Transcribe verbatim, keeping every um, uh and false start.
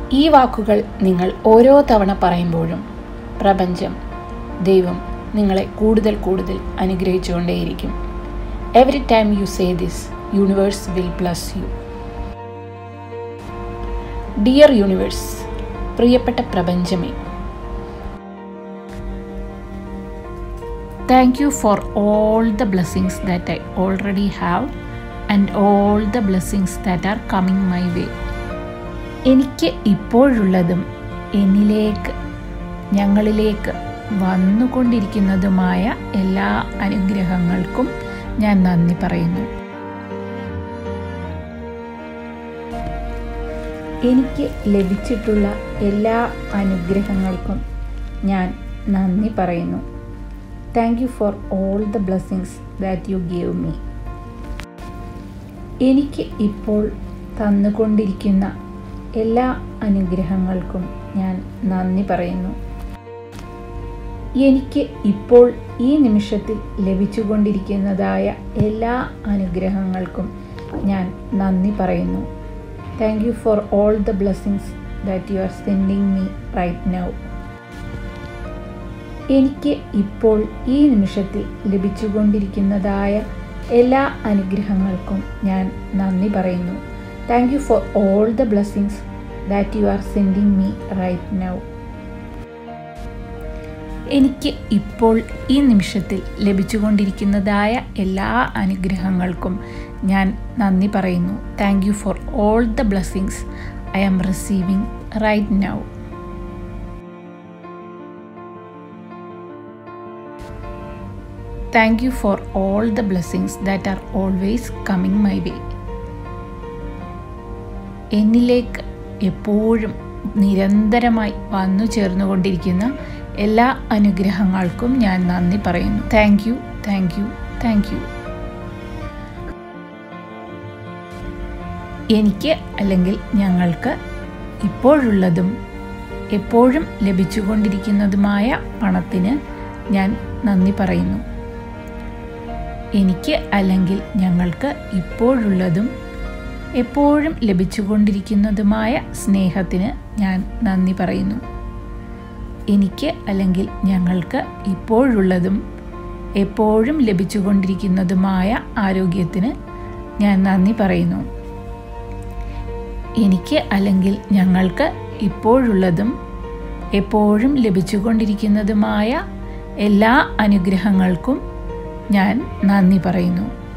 ഈ വാക്കുകൾ നിങ്ങൾ ഓരോ തവണ പറയുമ്പോഴും പ്രപഞ്ചം, ദൈവം നിങ്ങളെ കൂടുതൽ കൂടുതൽ അനുഗ്രഹിച്ചുകൊണ്ടേയിരിക്കും. Every time you say this, universe will bless you. Dear universe, പ്രിയപ്പെട്ട പ്രപഞ്ചമേ, thank you for all the blessings that I already have and all the blessings that are coming my way. എനിക്ക് ഇപ്പോഴുള്ളതും എന്നിലേക്ക്, ഞങ്ങളിലേക്ക് വന്നുകൊണ്ടിരിക്കുന്നതുമായ എല്ലാ അനുഗ്രഹങ്ങൾക്കും ഞാൻ നന്ദി പറയുന്നു. എനിക്ക് ലഭിച്ചിട്ടുള്ള എല്ലാ അനുഗ്രഹങ്ങൾക്കും ഞാൻ നന്ദി പറയുന്നു. Thank you for all the blessings that you gave me. എനിക്ക് ഇപ്പോൾ തന്നുകൊണ്ടിരിക്കുന്ന എല്ലാ അനുഗ്രഹങ്ങൾക്കും ഞാൻ നന്ദി പറയുന്നു. എനിക്ക് ഇപ്പോൾ ഈ നിമിഷത്തിൽ ലഭിച്ചുകൊണ്ടിരിക്കുന്നതായ എല്ലാ അനുഗ്രഹങ്ങൾക്കും ഞാൻ നന്ദി പറയുന്നു. Thank you for all the blessings that you are sending me right now. എനിക്ക് ഇപ്പോൾ ഈ നിമിഷത്തിൽ ലഭിച്ചുകൊണ്ടിരിക്കുന്നതായ എല്ലാ അനുഗ്രഹങ്ങൾക്കും ഞാൻ നന്ദി പറയുന്നു. Thank you for all the blessings that you are sending me right now. എനിക്ക് ഇപ്പോൾ ഈ നിമിഷത്തിൽ ലഭിച്ചുകൊണ്ടിരിക്കുന്നതായ എല്ലാ അനുഗ്രഹങ്ങൾക്കും ഞാൻ നന്ദി പറയുന്നു. Thank you for all the blessings I am receiving right now. Thank you for all the blessings that are always coming my way. എന്നിലേക്ക് എപ്പോഴും നിരന്തരമായി വന്നു ചേർന്നുകൊണ്ടിരിക്കുന്ന എല്ലാ അനുഗ്രഹങ്ങൾക്കും ഞാൻ നന്ദി പറയുന്നു. Thank you, thank you, thank you. എനിക്ക് അല്ലെങ്കിൽ ഞങ്ങൾക്ക് ഇപ്പോഴുള്ളതും എപ്പോഴും ലഭിച്ചുകൊണ്ടിരിക്കുന്നതുമായ പണത്തിന് ഞാൻ നന്ദി പറയുന്നു. എനിക്ക് അല്ലെങ്കിൽ ഞങ്ങൾക്ക് ഇപ്പോഴുള്ളതും എപ്പോഴും ലഭിച്ചുകൊണ്ടിരിക്കുന്നതുമായ സ്നേഹത്തിന് ഞാൻ നന്ദി പറയുന്നു. എനിക്ക് അല്ലെങ്കിൽ ഞങ്ങൾക്ക് ഇപ്പോഴുള്ളതും എപ്പോഴും ലഭിച്ചുകൊണ്ടിരിക്കുന്നതുമായ ആരോഗ്യത്തിന് ഞാൻ നന്ദി പറയുന്നു. എനിക്ക് അല്ലെങ്കിൽ ഞങ്ങൾക്ക് ഇപ്പോഴുള്ളതും എപ്പോഴും ലഭിച്ചുകൊണ്ടിരിക്കുന്നതുമായ എല്ലാ അനുഗ്രഹങ്ങൾക്കും ഞാൻ നന്ദി പറയുന്നു.